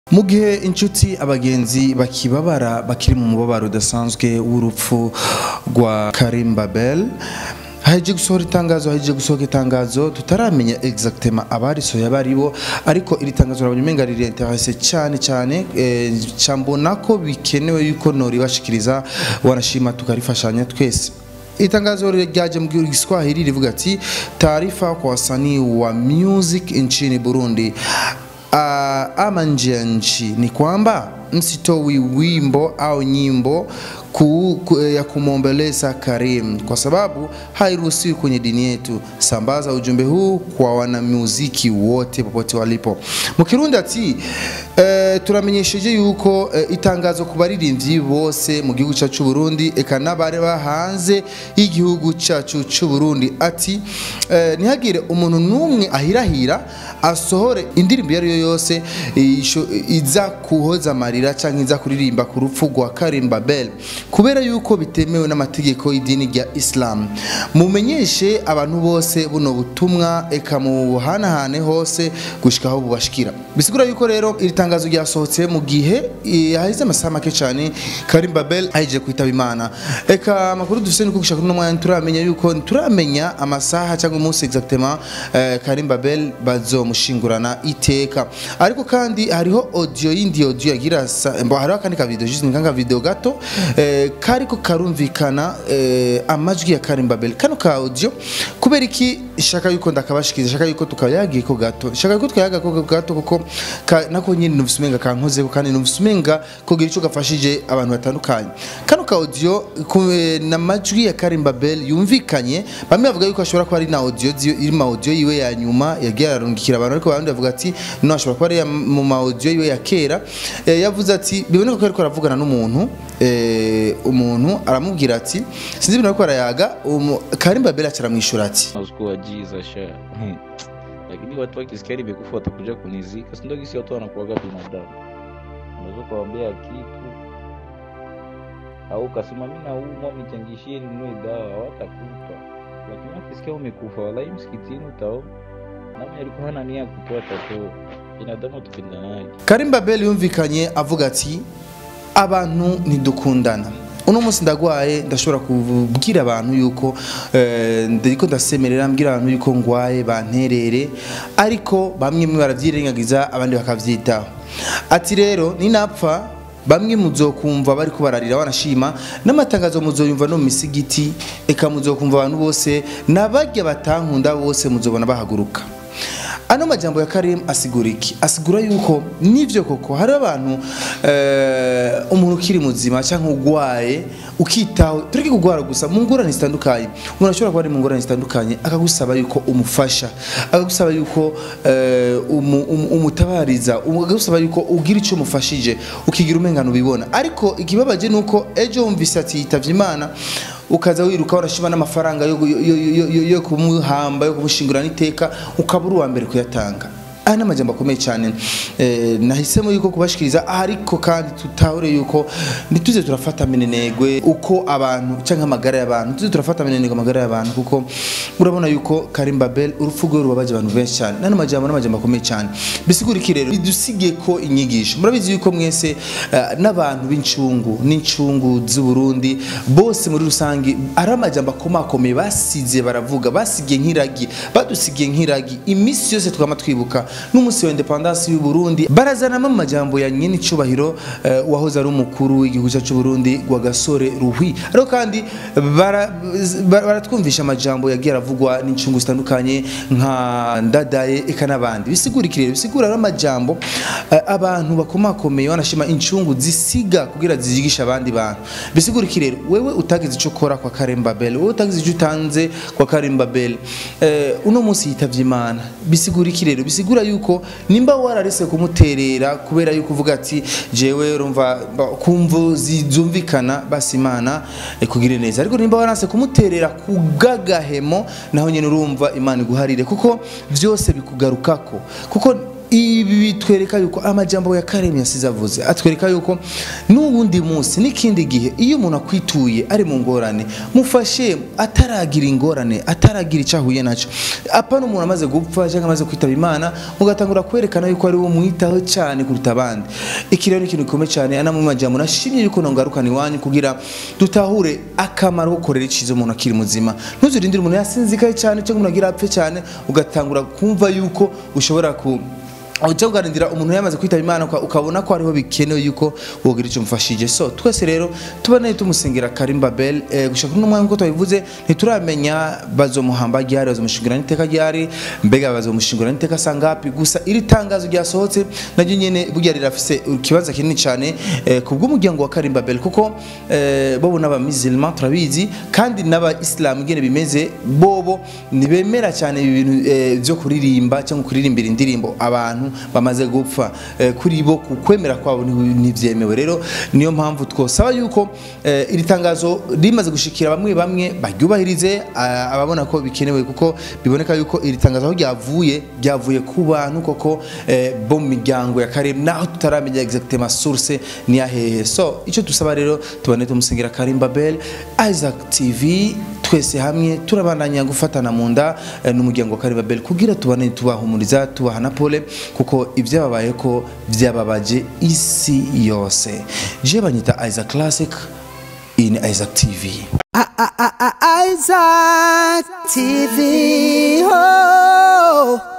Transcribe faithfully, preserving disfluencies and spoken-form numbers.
Mu gihe inshuti abagenzi bakibabara bakiri mu mubabaro udasanzwe w'urupfu rwa Karim Babel, haje gusohora itangazo haje gusohoka itangazo tutaramenya exactement abarisohoye abaribo, ariko iri tangazo rabumenga riri interesse cyane cyane e, cyambona ko bikenewe yuko nori bashikiriza wanashima tukarifashanya twese. Itangazo ryaje mu Kiswahili rivuga ati taarifa kwa wasanii wa music nchini Burundi. Uh, ama nje ya nchi ni kwamba msitoi wimbo au nyimbo ku, ku, ya kumwombeleza Karim kwa sababu hairuhusiwi kwenye dini yetu. Sambaza ujumbe huu kwa wanamuziki wote popote walipo. Mu Kirundi ati e, turamenyesheje yuko e, itangazo ku baririmbyi bose mu gihugu cyacu Burundi eka nabare bahanze igihugu cyacu cy'u Burundi ati e, ntihagire umuntu numwe ahirahira asohore indirimbo yari yose iza kuhoza marira cyangwa iza kuririmba ku rupfu rwa Karim Babel kubera yuko bitemewe n'amategeko y'idini rya Islam. Mumenyeshe abantu bose buno butumwa eka mu hanahane hose gushikaho bubashikira. Bisigura yuko rero iri tangazo ryasohotse mu gihe yahize amasaha make cyane Karim Babel aje kwitaba Imana. Eka makuru dufise nuko gushaka no mwanya turamenya yuko turamenya amasaha cyangwa umunsi exactement eh, Karim Babel bazomushingurana iteka. Ariko kandi hariho audio yindi audio yagira mbo hariho kandi ka video juste nkanga video gato eh, kariko karumvikana eh, amajwi ya Karim Babel. Kano ka audio kubera iki shaka yuko ndakabashikiza, shaka yuko tukayagiye ko gato, shaka yuko twayaga ko gato kuko nako nyine nuvusumenga kankoze kandi nuvusumenga kugira ico gafashije abantu batandukanye. Kano ka audio na majwi ya Karim Babel yumvikanye, bamwe bavuga yuko ashobora kuba ari na audio iri ma audio yiwe ya nyuma yagiye arungikira abantu, ariko abandi bavuga ati no ashobora kuba ari mu ma audio yiwe ya kera. E, yavuze ati biboneka ko ariko aravugana n'umuntu eh umuntu aramubwira ati sinzi ibintu ariko arayaga. Karim Babel acaramwishura ati Jiza sha lakini watu wakisikia nimekufa watakuja kunizika, si ndio? Kisi watu wanakuaga binadamu, unaweza kuambia kitu au kasema mimi na umo mchangishie ninue dawa hawatakupa, lakini wakisikia umekufa wala msikitini utao nami alikuwa hana nia kutoa tato binadamu tupendanaye. Karim Babel yumvikanye avuga ati abantu ntidukundana. Uno musi ndagwaye ndashobora kubwira abantu yuko eh, ndiko ndasemerera mbwira abantu yuko ngwaye banterere, ariko bamwe mwe baravyirengagiza abandi bakavyitaho. Ati rero ninapfa bamwe muzokumva bari kubararira wanashima n'amatangazo muzoyumva no misigiti, eka muzokumva abantu bose nabajya batankunda bose muzobona bahaguruka. Ano majambo ya Karim asigura iki? Asigura yuko nivyo koko hari abantu eh umuntu kiri muzima cyangwa ugwaye ukitaho, turiki kugwara gusa mu ngorane zitandukanye. Umuntu ashobora kuba ari mu ngorane zitandukanye akagusaba yuko umufasha, akagusaba yuko eh umutabariza, akagusaba yuko ugira ico mufashije ukigira umengano bibona. Ariko ikibabaje nuko ejo umvise ati yitavye Imana ukaza wiruka warashima n'amafaranga yo yo kumuhamba yo kumushingurana iteka ukabura uwa mbere kuyatanga. Ana majambo akomeye cyane eh, nahisemo yuko kubashikiriza, ariko kandi tutahure yuko nituze turafata menenegwe uko abantu cyangwa amagara y'abantu, tuze turafata menenegwe amagara y'abantu kuko urabona yuko Karim Babel urupfu rwe rubabaje abantu benshi cyane. Nana majambo n'amajambo akomeye cyane bisigura iki rero idusige ko inyigisho. Murabizi yuko mwese uh, n'abantu b'incungu n'incungu z'u Burundi bose muri rusangi ari amajambo akomakomeye basize baravuga, basigiye nk'iragi, badusigiye nk'iragi imisi yose twama twibuka n'umunsi wa independence y'u Burundi. Barazana mu majambo ya nyine cyubahiro uh, wahoze ari umukuru w'igihugu cyacu Burundi gwa Gasore Ruhwi, ariko kandi baratwumvisha bara amajambo yagiye aravugwa n'incungu zitandukanye nka Ndadaye eka nabandi. Bisigura iki rero? Bisigura ari amajambo uh, abantu bakomakomeye wanashima incungu zisiga kugira zizigisha abandi bantu. Bisigura iki rero? Wewe utagize ico kora kwa Karim Babel, wewe utagize ico utanze kwa Karim Babel, uh, uno munsi yitavye Imana. Bisigura iki rero? Bisigura yuko nimba wararese kumuterera kubera yuko uvuga ati jewe urumva kumvo zizumvikana basi Imana ikugire neza, ariko nimba warase kumuterera kugagahemo naho nyene urumva Imana iguharire kuko vyose bikugarukako, kuko ibi bitwereka yuko amajambo ya Karim yasize avuze atwereka yuko n'ubundi munsi n'ikindi gihe iyo umuntu akwituye ari mu ngorane mufashe ataragira ingorane ataragira icahuye naco apana umuntu amaze gupfa cyangwa amaze kwitaba Imana mugatangura kwerekana yuko ari wo mwitaho cyane kuruta abandi. Iki rero ikintu gikomeye cyane ana mu majambo nashimye yuko nongarukana iwanyu kugira dutahure akamaro ko gukorera icizo umuntu akiri muzima. Ntuzurindire umuntu yasinzikaye cyane cyangwa umuntu agira apfe cyane ugatangura kumva yuko ushobora ku ujya kuganira umuntu yamaze kwitaba Imana ukabona ko ariho bikenewe yuko wogira icyo mfashije. So twese rero tubane tumusengera Karim Babel eh, gushaka n'umwanya uko twabivuze ntituramenya bazomuhamba ryari bazomushingura n'iteka ryari mbega bazomushingura n'iteka sangapi gusa iri tangazo ryasohotse naryo nyene burya rirafise ikibanza kinini cyane eh, kubw'umuryango wa Karim Babel kuko eh, bobo n'abamizilman turabizi kandi n'aba Islam gene bimeze bobo nibemera cyane ibintu eh, byo kuririmba cyangwa kuririmbira indirimbo abantu bamaze gupfa eh, kuri bo kukwemera kwabo nivyemewe. Rero niyo mpamvu twosaba yuko eh, iri tangazo rimaze gushikira bamwe bamwe baryubahirize ababona ko bikenewe kuko biboneka yuko iri tangazo aho ryavuye ryavuye ku bantu koko eh, bo mu miryango ya Karim naho tutaramenya exactement source ni yahehe. So ico tusaba rero tubane tumusengera Karim Babel. Isaac T V twese hamwe turabandanya gufatana mu nda eh, n'umuryango wa Karim Babel kugira tubane tubahumuriza tubahana pole kuko ibyababaye ko byababaje isi yose. Je banyita Isaac Classic in Isaac T V. Isaac T V. Oh.